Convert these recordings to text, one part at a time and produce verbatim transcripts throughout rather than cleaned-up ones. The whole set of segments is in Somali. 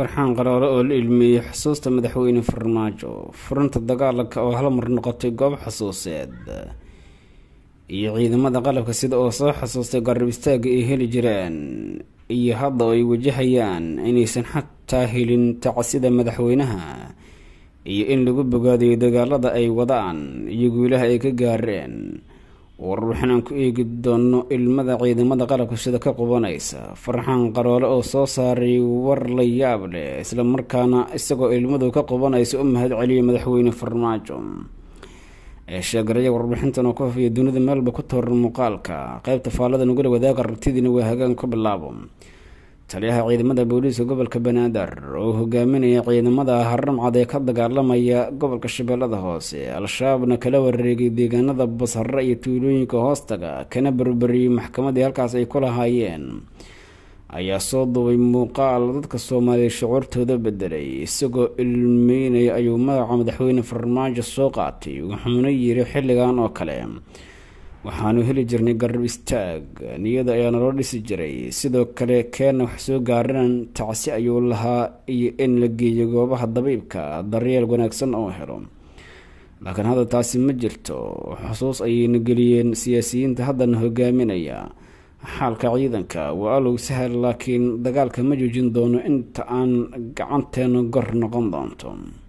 farxaan qaraaro oo la ilmeeyay xusuusta madaxweyne farmaajo furanta dagaalka oo hal mar noqotay goob xusuuseed iyo ciidamada qalabka sida oo soo xusuustay garab istaaga ay heli jireen iyo hadda ay wajahayaan inaysan xataa helin tacsida madaxweynaha iyo in lagu bogaadiyo dagaalada ay wadaan iyo guulaha ay ka gaareen waxaan ku eegi doono ilmada ciidamada qalabka sida ka qabanaysa farxaan qaraaro oo soo saaray war la yaab leh isla markaana isagoo ilmadu ka qabanaysa u mahad celiyo madaxweyne farmaajo ee sheegay warbixintan oo ka fiyo dunida meelba ku tooran muuqaalka qaybta faalada nugula wadaaga ragtidiina waa hagaan ku bilaabo taliyaha ciidamada booliska gobolka Banaadir oo hogaaminaya ciidamada Haramcad ee ka dagaalamaya gobolka Shabeellada Hoose al-shabaabna kala wareegay deegaanada Basra iyo tuulooyinka hoostaga kana barbariyay maxkamadda halkaas ay ku lahaayeen ayaa soo duubay muuqaal dadka Soomaaliyeed shucuurtooda bedelay isagoo ilmeynaya ayuu magaca madaxweyne Farmaajo soo qaatay wuxuuna yiri xilligan oo kale waxaanu heli jirnay garab istaag niyada ayaa naloo dhisi jiray sidoo kale keena wax soo gaaran tacsi ayuu lahaa iyo in la geeyo goobaha dabiibka daryeel wanaagsan oo helo laakiin hadda taasi ma jirto xusuus ayayna geliyeen siyaasiyiinta haddana hogaaminaya xaalka ciidanka waa loo sahal laakiin dagaalka ma joojin doono inta aan gacanteena gor noqon doonto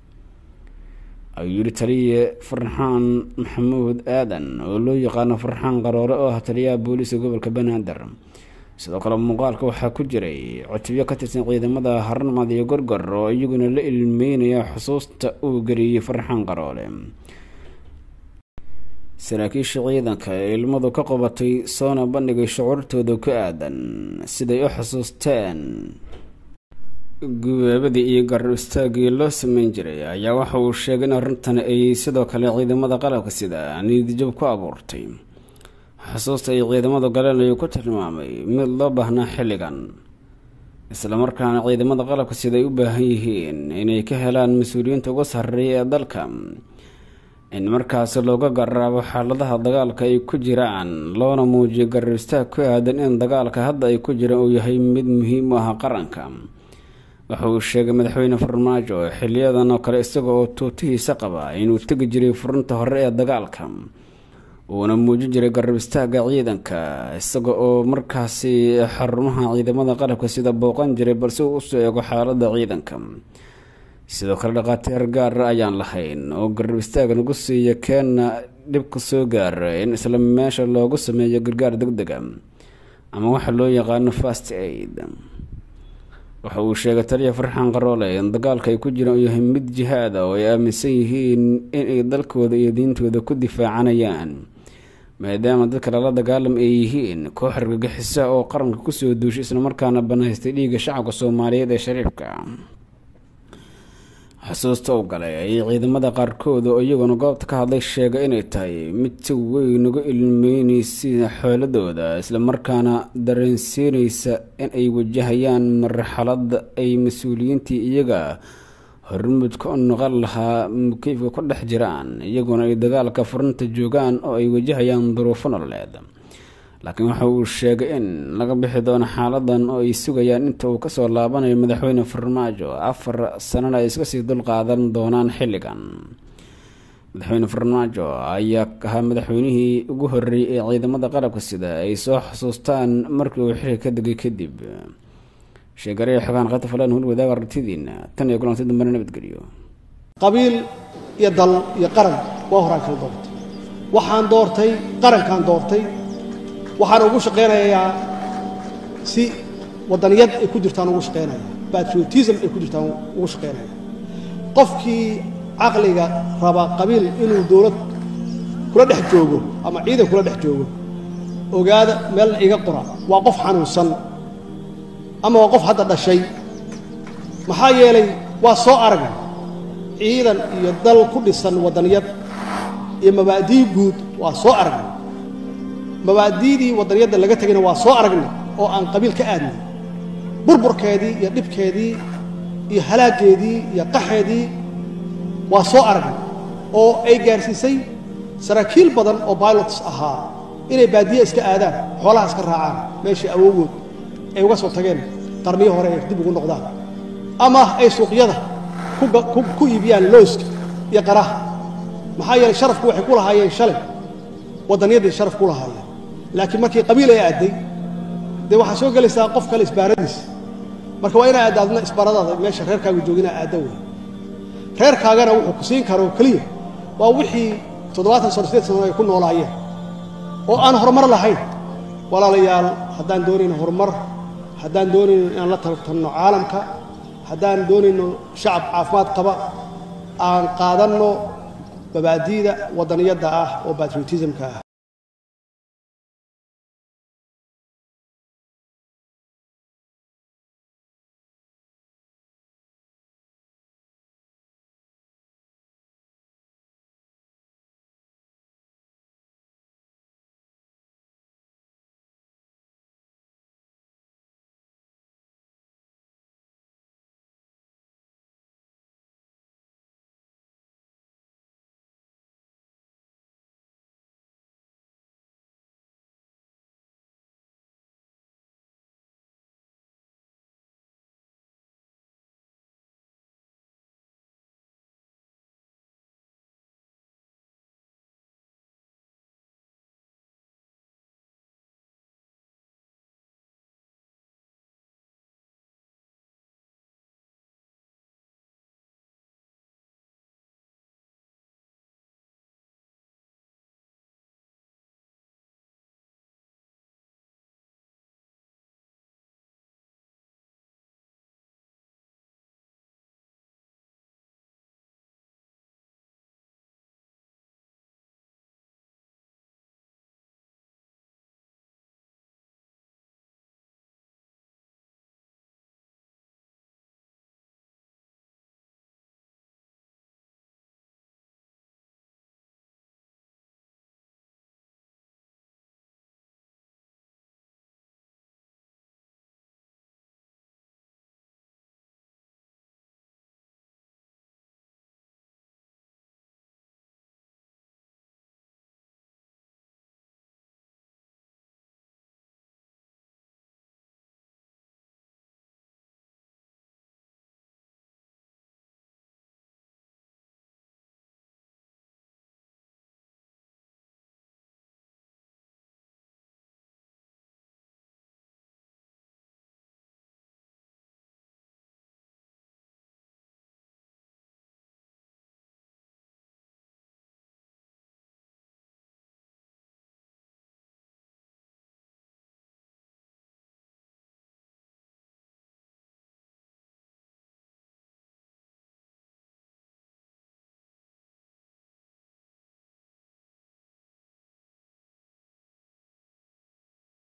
ayuu taliye farxaan maxamuud aadan oo loo yaqaan farxaan qaraaro oo taliyaha booliska gobolka Banaadir sidoo kale muuqaalka waxa ku jiray cutubyo ka tirsan ciidamada Haramcad iyo Gorgor oo iyaguna la ilmeynaya xusuusta uu galiyay farxaan qaraaro saraakiisha ciidanka ee ilmadu ka qabatay soona bandhigay shucuurtooda ku aadan siday u xusuusteen gubaabadii iyo garab istaagii loo sameyn jiray ayaa waxa uu sheegay in arrintan ay sidoo kale ciidamada qalabka sida niyad-jab ku abuurtay xusuusta ay ciidamada galeen ku tilmaamay mid loo baahnaa xilligan isla markaana ciidamada qalabka sida ay u baahan yihiin inay ka helaan mas'uuliyiinta ugu sarreeya ee dalka in markaas looga garaabo xaaladaha dagaalka ay ku jiraan loona muujiyo garab istaag ku aadan in dagaalka hadda ay ku jiraan uu yahay mid muhiim u ah qaranka waxa uu sheegay madaxweyne Farmaajo xiliyadan oo kale isagoo tuutihiisa qaba inuu tagi jiray furunta hore ee dagaalka uuna muujin jiray garab istaaga ciidanka isagoo oo markaasi xarumaha ciidamada qalabka sida booqan jiray balse uu soo eego xaaladda ciidanka sidoo kale dhaqaatiir gaar ah ayaan lahayn oo garab istaag nagu siiya keena dib ku soo gaaray in isla meesha loogu sameeyo gargaar degdeg ah ama waxa loo yaqaan first aid waxa uu sheegay taliya farxaan qaraaro in dagaalka ay ku jiraan uu yahay mid jihaad ah oo ay aaminsan yihiin in ay dalkooda iyo diintooda ku difaacanayaan maadaama dadka la dagaalam ay yihiin koox argagixisa oo qaranka ku soo duushay isla markaana banaystay dhiigga shacabka Soomaaliyeed ee shariifka xusuusta oo galay ay ciidamada qaarkood oo iyaguna goobta ka hadlay sheegay inay tahay mid si weyn uga ilmeynaysa xooladooda isla markaana dareensiinaysa in ay wajahayaan marxalad ay mas'uuliyiintii iyaga hormuud ka noqon lahaa mukiifka ku dhex jiraan iyaguna ay dagaalka furanta joogaan oo ay wajahayaan duruufo nololeed laakiin waxa uu sheegay in laga bixi doono xaaladan oo ay sugayaan inta uu ka soo laabanayo madaxweyne Farmaajo afar sano ay iska sii dul qaadan doonaan xilligan madaxweyne Farmaajo ayaa ahaa madaxweynihii ugu horreeyay ee ciidamada qalabka sida ay soo xusuustaan markii uu xilka ka degay kadib sheegay xagaan qata falan hul wadaaga ragtidiina tan iyo kulanti dambe nabadgeliyo qabiil iyo dal iyo qaran waa horaan kala doortay waxaan doortay qarankan doortay waxaan ugu shaqeynayaa si wadaniyad ay ku jirtaan ugu shaqeynaya patriotism ay ku jirtaan ugu shaqeynaya qofkii aqliga raba qabiil inuu dawlad kula dhex joogo ama ciidan kula dhex joogo ogaada meel iga qora waa qof xanuunsan ama waa qof hadda dhashay maxaa yeelay waa soo arag ciidan iyo dal ku dhisan wadaniyad iyo mabaadii guud waa soo arag mabaadiidii wadaniyada laga tagayna waa soo aragnay oo aan qabiil ka aadnay burburkeedii iyo dhibkeedii iyo halaageedii iyo qaxeedii waa soo aragnay oo ay gaarsiisay saraakiil badan oo pilots ahaa inay baadiye iska aadaan xoolaha iska raacaan meeshii awoogood ay uga soo tageen qarniyo hore ay dib ugu noqdaan ama ay suuqyada ku iibiyaan looska iyo qaraha maxaa yeelay sharafku waxay ku lahaayeen shalay waddaniyadii sharaf ku lahaayeen laakiin markii qabiil ay aaday dee waxaa soo gelaysaa qof kale isbaaradiisa marka waa inaa aadaadna isbaaradaada meesha reerkaaga joogina aadda wey reerkaagana wuxuu ku siin karo keliya waa wixii toddobaatan sano sideed sano ay ku noolaayeen oo aan horumar lahayn walaalayaal haddaan doonayno horumar haddaan doonayno inaan la tartanno caalamka haddaan doonayno shacab caafimaad qaba aan qaadanno mabaadi'da waddaniyadda ah oo patriotismka ah